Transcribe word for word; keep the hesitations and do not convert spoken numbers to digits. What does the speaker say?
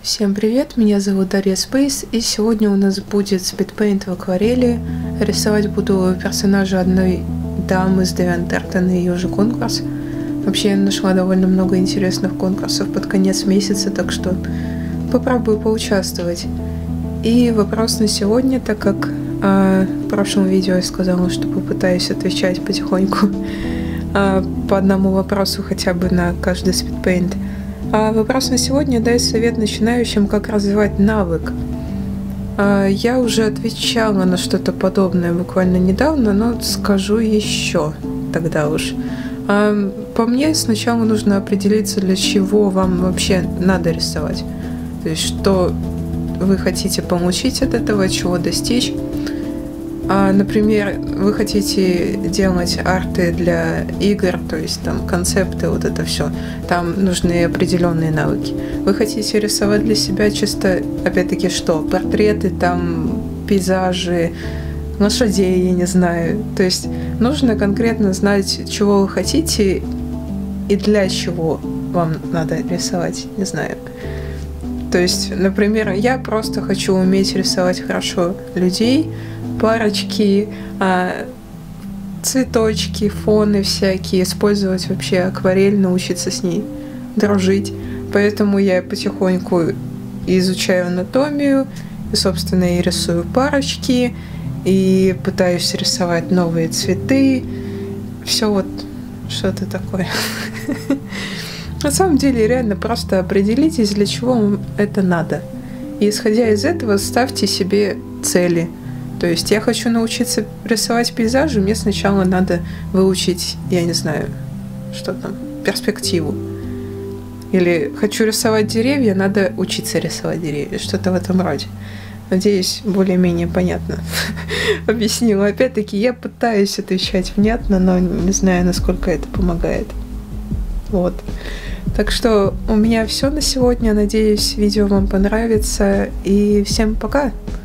Всем привет, меня зовут Дарья Спейс, и сегодня у нас будет спидпейнт в акварели. Рисовать буду персонажа одной дамы с Девиантарта на ее же конкурс. Вообще я нашла довольно много интересных конкурсов под конец месяца, так что попробую поучаствовать. И вопрос на сегодня, так как э, в прошлом видео я сказала, что попытаюсь отвечать потихоньку э, по одному вопросу хотя бы на каждый спидпейнт. А вопрос на сегодня: дай совет начинающим, как развивать навык. А, я уже отвечала на что-то подобное буквально недавно, но скажу еще тогда уж. А, по мне, сначала нужно определиться, для чего вам вообще надо рисовать. То есть, что вы хотите получить от этого, чего достичь. А, например, вы хотите делать арты для игр, то есть там концепты, вот это все. Там нужны определенные навыки. Вы хотите рисовать для себя чисто, опять-таки, что? Портреты, там, пейзажи, лошадей, я не знаю. То есть нужно конкретно знать, чего вы хотите и для чего вам надо рисовать, не знаю. То есть, например, я просто хочу уметь рисовать хорошо людей, парочки, цветочки, фоны всякие, использовать вообще акварель, научиться с ней дружить. Поэтому я потихоньку изучаю анатомию, и, собственно, и рисую парочки, и пытаюсь рисовать новые цветы. Все вот что-то такое. На самом деле, реально просто определитесь, для чего вам это надо. И исходя из этого, ставьте себе цели. То есть я хочу научиться рисовать пейзажи, мне сначала надо выучить, я не знаю, что там, перспективу. Или хочу рисовать деревья, надо учиться рисовать деревья, что-то в этом роде. Надеюсь, более-менее понятно объяснила. Опять-таки, я пытаюсь отвечать внятно, но не знаю, насколько это помогает. Вот. Так что у меня все на сегодня. Надеюсь, видео вам понравится. И всем пока!